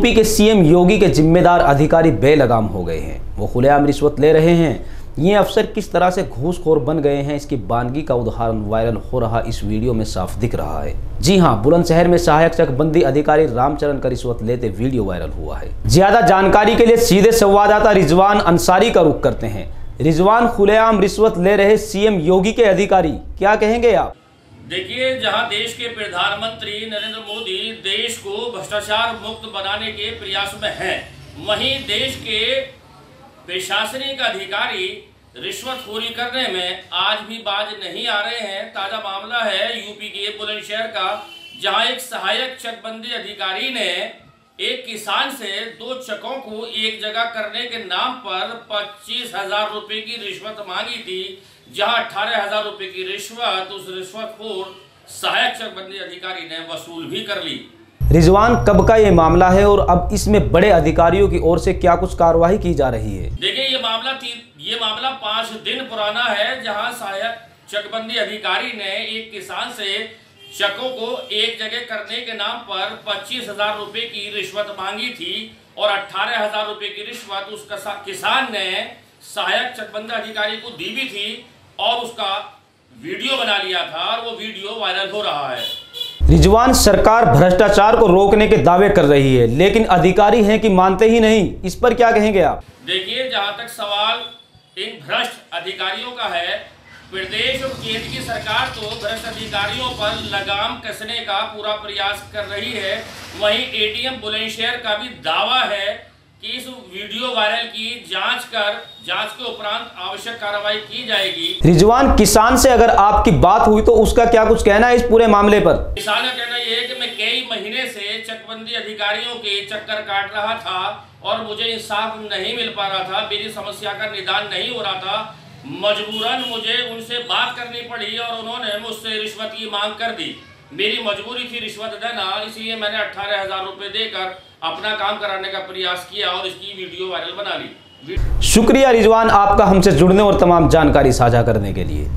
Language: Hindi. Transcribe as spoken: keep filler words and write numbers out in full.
यूपी के सीएम योगी के जिम्मेदार अधिकारी बेलगाम हो गए हैं। वो खुलेआम रिश्वत ले रहे हैं। ये अफसर किस तरह से घूसखोर बन गए हैं, इसकी बानगी का उदाहरण वायरल हो रहा इस वीडियो में साफ दिख रहा है। जी हां, बुलंदशहर में सहायक चकबंदी अधिकारी रामचरण का रिश्वत लेते वीडियो वायरल हुआ है। ज्यादा जानकारी के लिए सीधे संवाददाता रिजवान अंसारी का रुख करते हैं। रिजवान, खुलेआम रिश्वत ले रहे सीएम योगी के अधिकारी, क्या कहेंगे आप? देखिए, जहां देश के प्रधानमंत्री नरेंद्र मोदी देश को भ्रष्टाचार मुक्त बनाने के प्रयास में हैं, वहीं देश के प्रशासनिक अधिकारी रिश्वतखोरी करने में आज भी बाज नहीं आ रहे हैं। ताजा मामला है यूपी के बुलंदशहर का, जहां एक सहायक चकबंदी अधिकारी ने एक किसान से दो चकों को एक जगह करने के नाम पर पच्चीस हजार रुपए की रिश्वत मांगी थी, जहां अठारह हजार रुपए की रिश्वत उस रिश्वतखोर सहायक चकबंदी अधिकारी ने वसूल भी कर ली। रिजवान, कब का ये मामला है और अब इसमें बड़े अधिकारियों की ओर से क्या कुछ कार्रवाई की जा रही है? देखिए, ये मामला ये मामला पांच दिन पुराना है, जहां सहायक चकबंदी अधिकारी ने एक किसान से चकों को एक जगह करने के नाम पर पच्चीस हजार रुपए की रिश्वत मांगी थी और अठारह हजार रुपए की रिश्वत उस किसान ने सहायक चकबंदी अधिकारी को दी भी थी और उसका वीडियो बना लिया था और वो वीडियो वायरल हो रहा है। रिजवान, सरकार भ्रष्टाचार को रोकने के दावे कर रही है, लेकिन अधिकारी हैं कि मानते ही नहीं। इस पर क्या कहेंगे आप? देखिए, जहां तक सवाल इन भ्रष्ट अधिकारियों का है, प्रदेश और केंद्र की सरकार तो भ्रष्ट अधिकारियों पर लगाम कसने का पूरा प्रयास कर रही है। वहीं एडीएम बुलंदशहर का भी दावा है कि इस वीडियो वायरल की जांच कर जांच के उपरांत आवश्यक कार्रवाई की जाएगी। रिजवान, किसान से अगर आपकी बात हुई तो उसका क्या कुछ कहना है इस पूरे मामले पर? किसान का कहना यह है कि मैं कई महीने से चकबंदी अधिकारियों के चक्कर काट रहा था और मुझे इंसाफ नहीं मिल पा रहा था, मेरी समस्या का निदान नहीं हो रहा था। मजबूरन मुझे उनसे बात करनी पड़ी और उन्होंने मुझसे रिश्वत की मांग कर दी। मेरी मजबूरी थी रिश्वत देना, इसलिए मैंने अठारह हजार रुपए देकर अपना काम कराने का प्रयास किया और इसकी वीडियो वायरल बना ली। शुक्रिया रिजवान, आपका हमसे जुड़ने और तमाम जानकारी साझा करने के लिए।